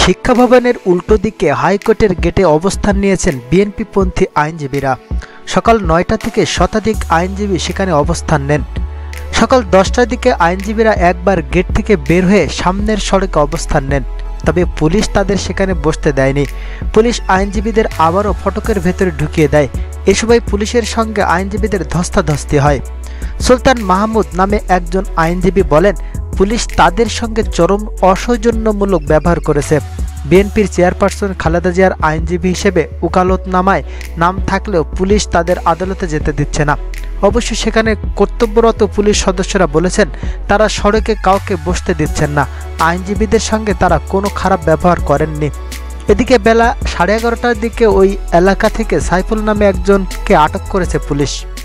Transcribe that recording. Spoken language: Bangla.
শিক্ষা ভবনের উল্টো দিকে হাইকোর্টের গেটে অবস্থান নিয়েছেন বিএনপিপন্থী আইনজীবীরা। সকাল ৯টা থেকে শতাধিক আইনজীবী সেখানে অবস্থান নেন। সকাল 10টার দিকে আইনজীবীরা একবার গেট থেকে বের হয়ে সামনের সড়কে অবস্থান নেন, তবে পুলিশ তাদের সেখানে বসতে দেয়নি। পুলিশ আইনজীবীদের আবারও ফটকের ভেতরে ঢুকিয়ে দেয়। এ সময় পুলিশের সঙ্গে আইনজীবীদের ধস্তাধস্তি হয়। সুলতান মাহমুদ নামে একজন আইনজীবী বলেন, পুলিশ তাদের সঙ্গে চরম অসৌজন্যমূলক ব্যবহার করেছে। বিএনপির চেয়ারপারসন খালেদা জিয়ার আইনজীবী হিসেবে ওকালতনামায় নাম থাকলেও পুলিশ তাদের আদালতে যেতে দিচ্ছে না। অবশ্য সেখানে কর্তব্যরত পুলিশ সদস্যরা বলেছেন, তারা সড়কে কাউকে বসতে দিচ্ছেন না। আইনজীবীদের সঙ্গে তারা কোনো খারাপ ব্যবহার করেননি। এদিকে বেলা 11:30টার দিকে ওই এলাকা থেকে সাইফুল নামে একজনকে আটক করেছে পুলিশ।